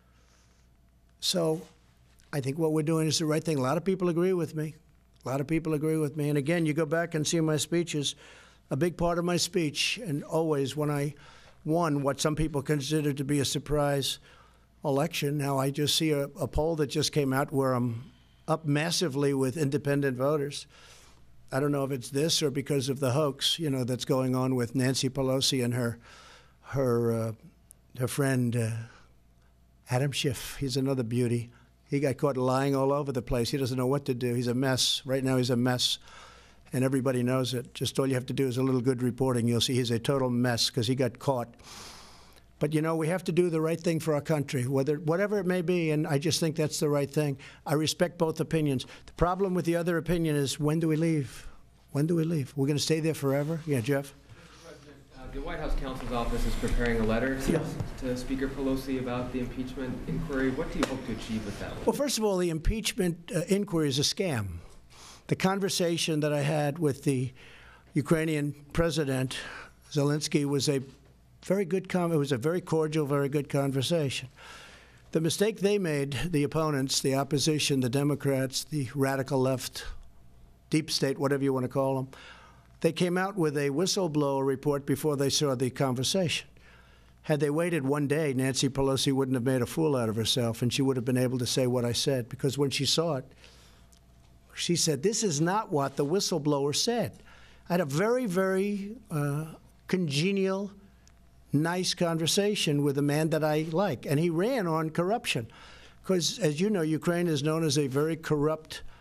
So I think what we're doing is the right thing. A lot of people agree with me. A lot of people agree with me. And again, you go back and see my speeches, a big part of my speech, and always when I won what some people consider to be a surprise election, now I just see a, a poll that just came out where I'm up massively with independent voters. I don't know if it's this or because of the hoax, you know, that's going on with Nancy Pelosi and her, her, uh, her friend uh, Adam Schiff. He's another beauty. He got caught lying all over the place. He doesn't know what to do. He's a mess. Right now he's a mess, and everybody knows it. Just all you have to do is a little good reporting. You'll see he's a total mess because he got caught. But, you know, we have to do the right thing for our country, whether whatever it may be, and I just think that's the right thing. I respect both opinions. The problem with the other opinion is, when do we leave? When do we leave? We're going to stay there forever? Yeah, Jeff? The White House counsel's office is preparing a letter to, Yes. to Speaker Pelosi about the impeachment inquiry. What do you hope to achieve with that one? Well, first of all, the impeachment uh, inquiry is a scam. The conversation that I had with the Ukrainian president, Zelensky, was a very good con- it was a very cordial, very good conversation. The mistake they made, the opponents, the opposition, the Democrats, the radical left, deep state, whatever you want to call them, they came out with a whistleblower report before they saw the conversation. Had they waited one day, Nancy Pelosi wouldn't have made a fool out of herself, and she would have been able to say what I said, because when she saw it, she said, this is not what the whistleblower said. I had a very, very uh, congenial, nice conversation with a man that I like, and he ran on corruption. Because, as you know, Ukraine is known as a very corrupt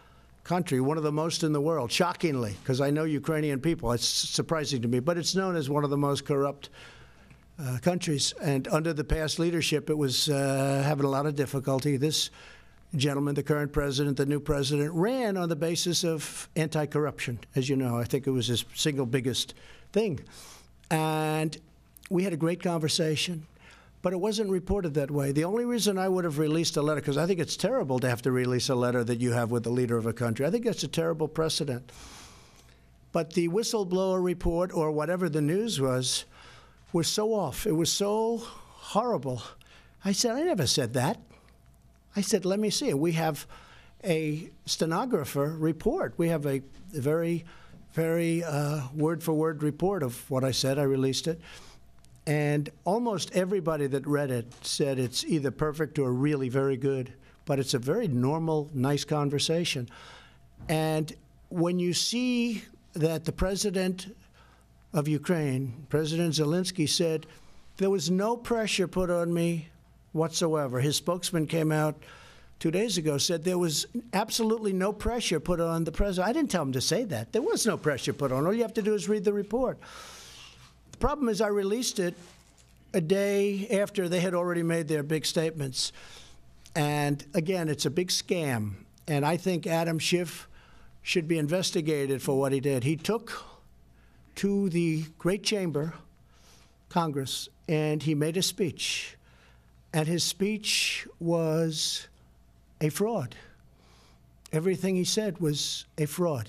country, one of the most in the world, shockingly, because I know Ukrainian people. It's surprising to me, but it's known as one of the most corrupt uh, countries. And under the past leadership, it was uh, having a lot of difficulty. This gentleman, the current president, the new president, ran on the basis of anti-corruption, as you know. I think it was his single biggest thing. And we had a great conversation. But it wasn't reported that way. The only reason I would have released a letter, because I think it's terrible to have to release a letter that you have with the leader of a country. I think that's a terrible precedent. But the whistleblower report, or whatever the news was, was so off. It was so horrible. I said, I never said that. I said, let me see it. We have a stenographer report. We have a very, very uh, word-for-word report of what I said. I released it. And almost everybody that read it said it's either perfect or really very good. But it's a very normal, nice conversation. And when you see that the president of Ukraine, President Zelensky, said there was no pressure put on me whatsoever. His spokesman came out two days ago, said there was absolutely no pressure put on the president. I didn't tell him to say that. There was no pressure put on. All you have to do is read the report. The problem is I released it a day after they had already made their big statements. And again, it's a big scam. And I think Adam Schiff should be investigated for what he did. He took to the great chamber, Congress, and he made a speech. And his speech was a fraud. Everything he said was a fraud.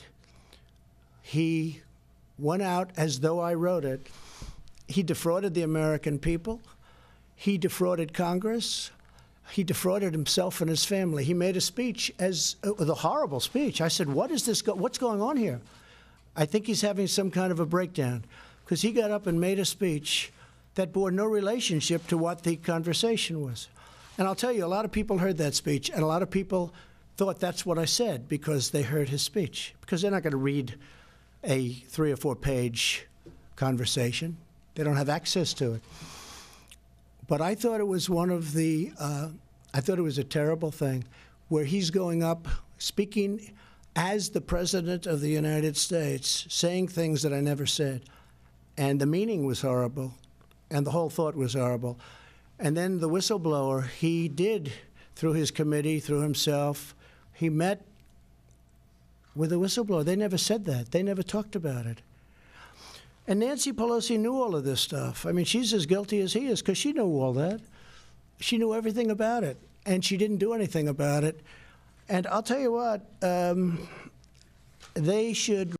He went out as though I wrote it. He defrauded the American people. He defrauded Congress. He defrauded himself and his family. He made a speech as uh, the horrible speech. I said, what is this? Go what's going on here? I think he's having some kind of a breakdown, because he got up and made a speech that bore no relationship to what the conversation was. And I'll tell you, a lot of people heard that speech, and a lot of people thought that's what I said because they heard his speech, because they're not going to read a three or four page conversation. They don't have access to it. But I thought it was one of the, uh, I thought it was a terrible thing, where he's going up, speaking as the President of the United States, saying things that I never said. And the meaning was horrible, and the whole thought was horrible. And then the whistleblower, he did, through his committee, through himself, he met with a whistleblower. They never said that. They never talked about it. And Nancy Pelosi knew all of this stuff. I mean, she's as guilty as he is, because she knew all that. She knew everything about it, and she didn't do anything about it. And I'll tell you what, um, they should,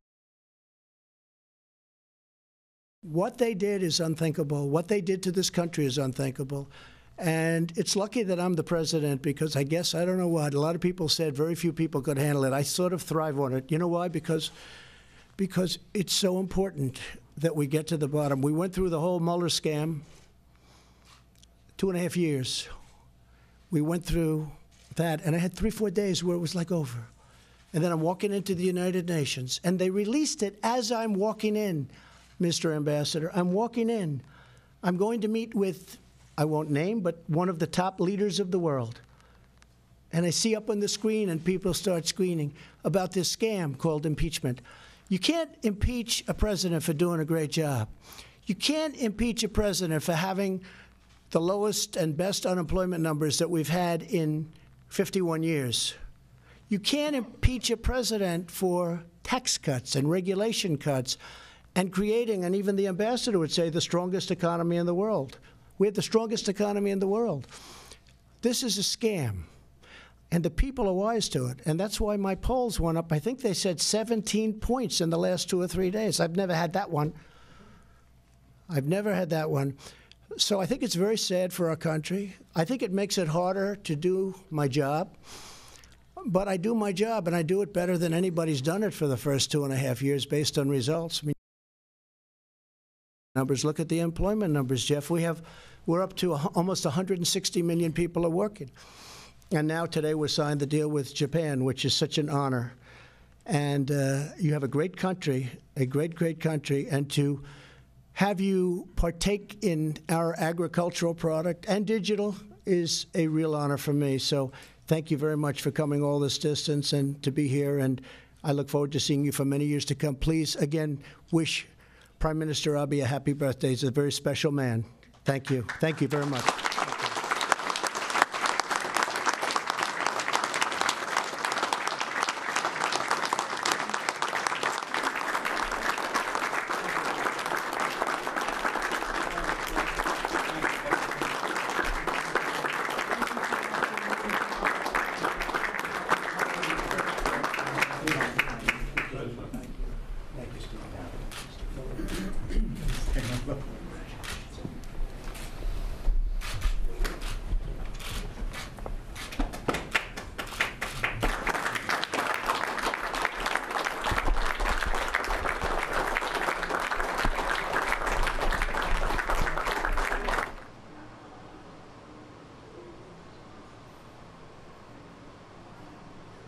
what they did is unthinkable. What they did to this country is unthinkable. And it's lucky that I'm the president, because I guess, I don't know what, a lot of people said very few people could handle it. I sort of thrive on it. You know why? Because, because it's so important that we get to the bottom. We went through the whole Mueller scam, two and a half years. We went through that, and I had three, four days where it was like over. And then I'm walking into the United Nations, and they released it as I'm walking in, Mister Ambassador. I'm walking in. I'm going to meet with, I won't name, but one of the top leaders of the world. And I see up on the screen, and people start screaming about this scam called impeachment. You can't impeach a president for doing a great job. You can't impeach a president for having the lowest and best unemployment numbers that we've had in fifty-one years. You can't impeach a president for tax cuts and regulation cuts and creating, and even the ambassador would say, the strongest economy in the world. We have the strongest economy in the world. This is a scam. And the people are wise to it. And that's why my polls went up. I think they said seventeen points in the last two or three days. I've never had that one. I've never had that one. So I think it's very sad for our country. I think it makes it harder to do my job. But I do my job, and I do it better than anybody's done it for the first two and a half years based on results. I mean, numbers. Look at the employment numbers, Jeff. We have, we're up to a, almost one hundred sixty million people are working. And now today we signed the deal with Japan, which is such an honor. And uh, you have a great country, a great, great country. And to have you partake in our agricultural product and digital is a real honor for me. So thank you very much for coming all this distance and to be here, and I look forward to seeing you for many years to come. Please, again, wish Prime Minister Abe a happy birthday. He's a very special man. Thank you. Thank you very much.